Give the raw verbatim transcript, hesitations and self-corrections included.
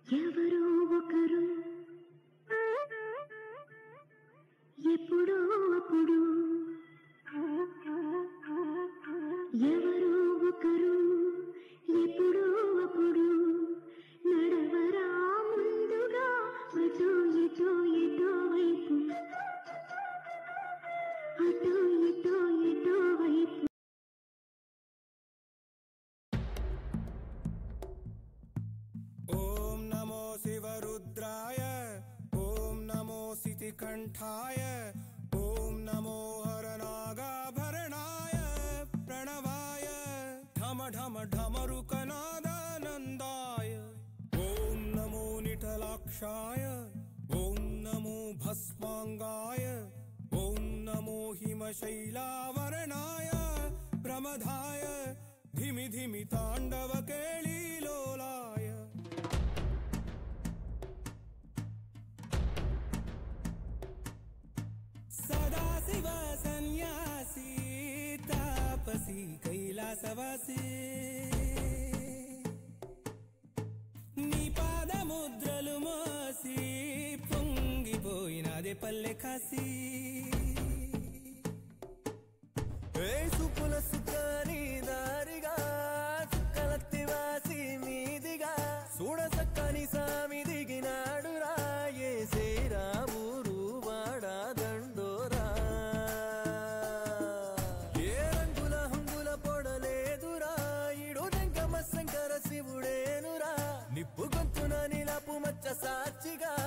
ఎవరో ఒకరు ఎప్పుడో అప్పుడు ఎవరో ఒకరు ఎప్పుడో అప్పుడు నడవరా ముందుగా అటో ఇటో ఎటో వైపు అటో ఇటో ఎటో వైపు. ఓం నమో శివరుద్రాయ ఓం నమో సితికంఠాయ ఓం నమో హరనాగాభరణాయ ప్రణవాయ ఢమ ఢమ ఢమరుకనాదానందాయ ఓం నమో నిటలాక్షాయ ఓం నమో భస్మాంగాయ ఓం నమో హిమశైలావరణాయ ప్రమదాయ ధిమి ధిమి తాండవ కేళీలోలాయ. సదాశివ సన్యాసి తాపసి కైలాసవాసి నీ పాదముద్రలు మోసి పొంగిపోయినదే పల్లె కాసి. సుకుల సుఖాని దారిగా సుక్కలత్తి వాసి మీదిగా చూడ సక్కని సామి దిగినాడు రాయే శ్రీరామురు వాడా దండోరా. ఏ రంగుల హంగుల పొడలేదురా ఇడు వెంకమ శంకర శివుడేనురా. నిప్పు గొంతున నిలపు మచ్చ సాక్షిగా